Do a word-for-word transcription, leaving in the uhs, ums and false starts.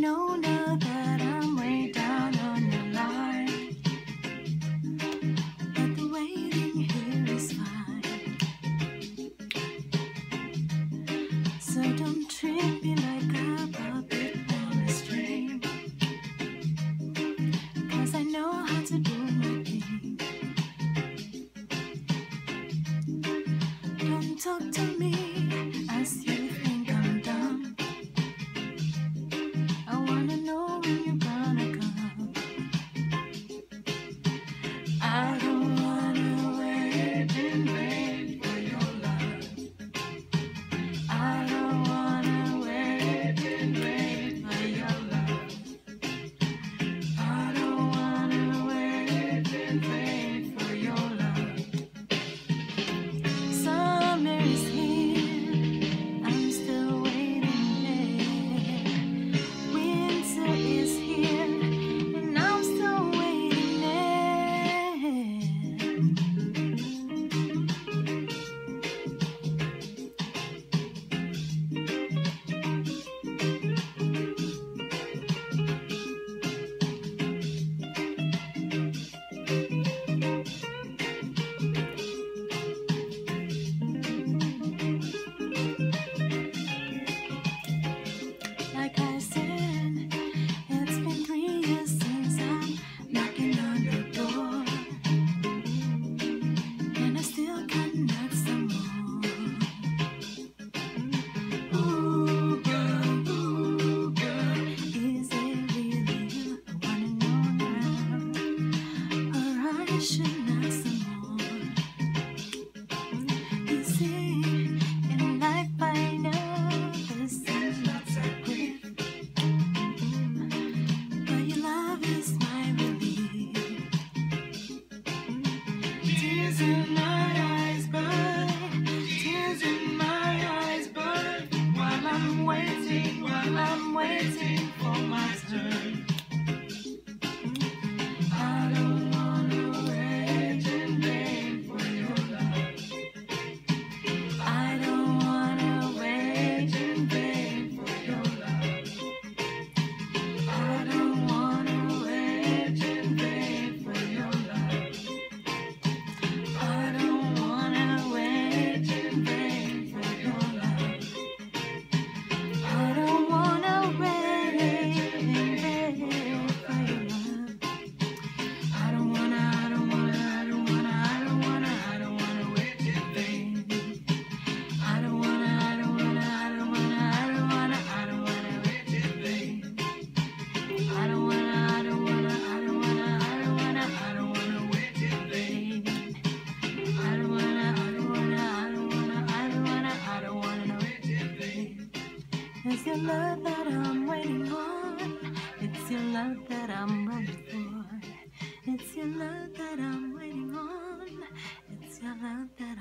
know now that I'm way down on your line, but the waiting here is fine. So don't treat me like a puppet on a string, 'cause I know how to do my thing. Don't talk to me as you think I'm dumb. I wanna know when you're gonna come. I don't wanna wait in vain for your love. I don't wanna wait in vain for your love. I don't wanna wait in vain for your love. Summer is here, I'm still waiting there. Winter is here, and I'm still waiting there. Like I said, it's been three years since I'm knocking on the door, and I still can't knock some more. Ooh, girl, ooh, girl, is it really you? I wanna know now, or I should knock some more. You see, in life I know there's lots of grief, but your love is my relief. Tears in my eyes burn, tears in my eyes burn, while I'm waiting, while I'm waiting for my turn. I don't wanna wait in vain for your love. I don't wanna wait in vain for your love. I don't wanna wait in vain for your love. I don't wanna wait in vain for your love. I don't wanna wait in vain for your love. I don't wanna, I don't wanna, I don't wanna, I don't wanna, I don't wanna wait in vain. I don't wanna, I don't wanna, I don't wanna, I don't wanna, I don't wanna wait in vain. I don't wanna, I don't wanna, I don't wanna, I don't wanna, I don't wanna wait in vain. I don't wanna, I don't wanna, I don't wanna, I don't wanna, I don't wanna wait in vain. It's your love that I'm waiting on. It's your love that I'm running for. It's your love that I'm waiting on. It's your love that